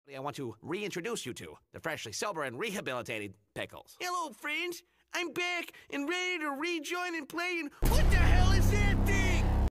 I want to reintroduce you to the freshly sober and rehabilitated Pickles. Hello, friends. I'm back and ready to rejoin and play in What the Hell?